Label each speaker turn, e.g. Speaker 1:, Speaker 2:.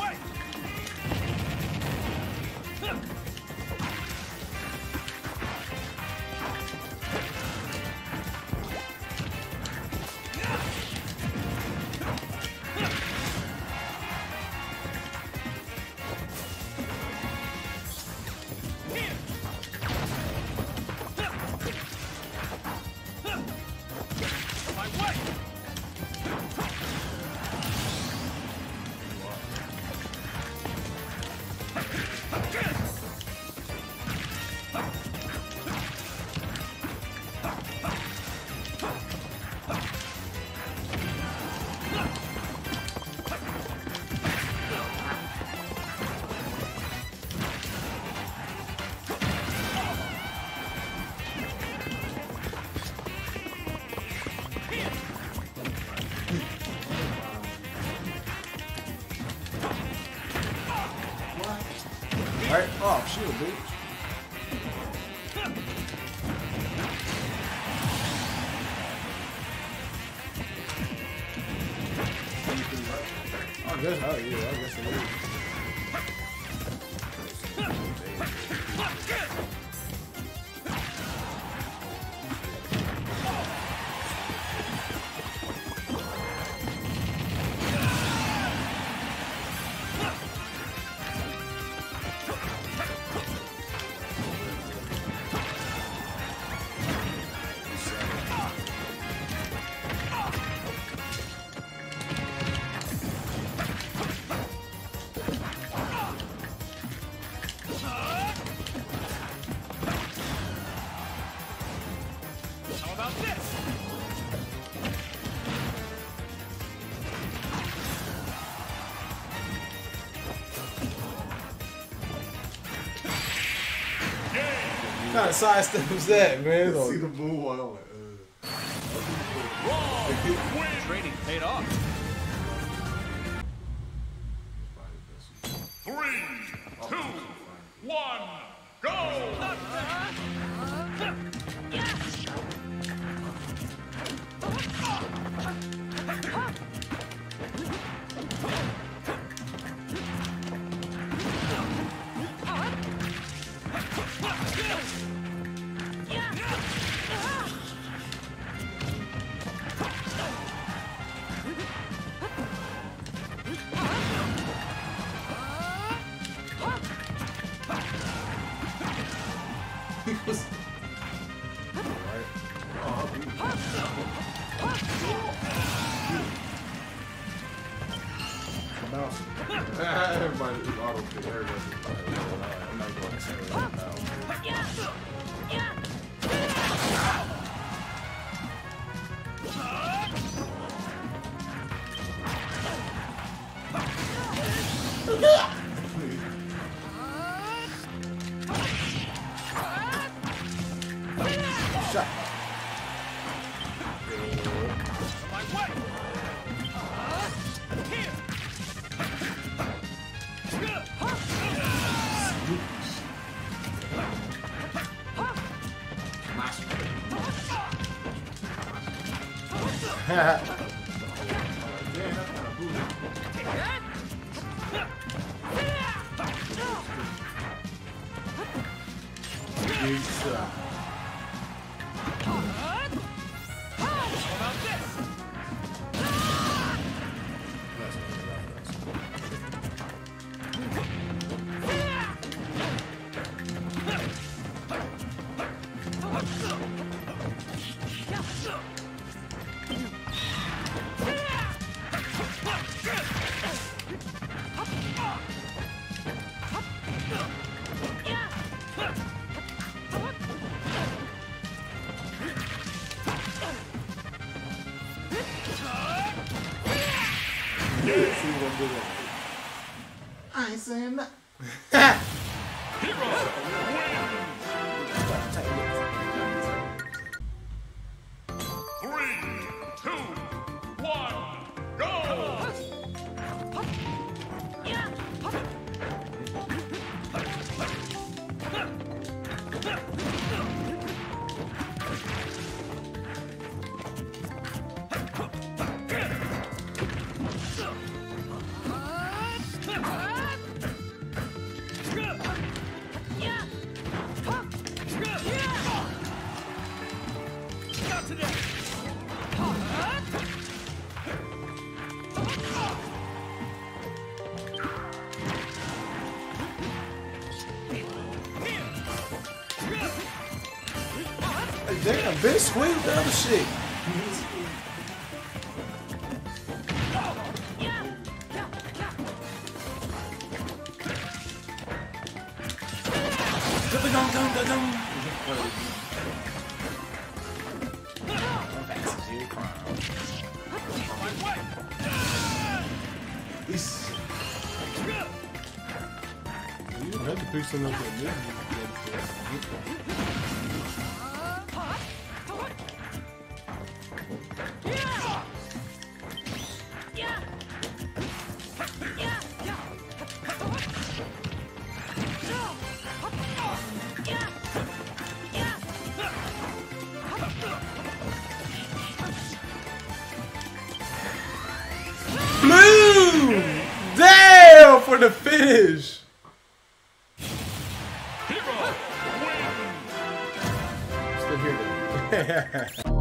Speaker 1: Right? Oh, shoot, bitch. I guess, oh yeah, I guess it is. What kind of sidestep was that, man?
Speaker 2: See the moonwalk, I'm like,
Speaker 3: Training paid off.
Speaker 4: 3, 2, 1, go!
Speaker 2: everybody is auto pick. Everybody's I'm not going to say it right now.
Speaker 1: Shot.
Speaker 2: I ain't saying that.
Speaker 1: Damn, Ben squeezed the other shit. You don't have to pick something up like this. Blue! Damn for the finish! Still here though.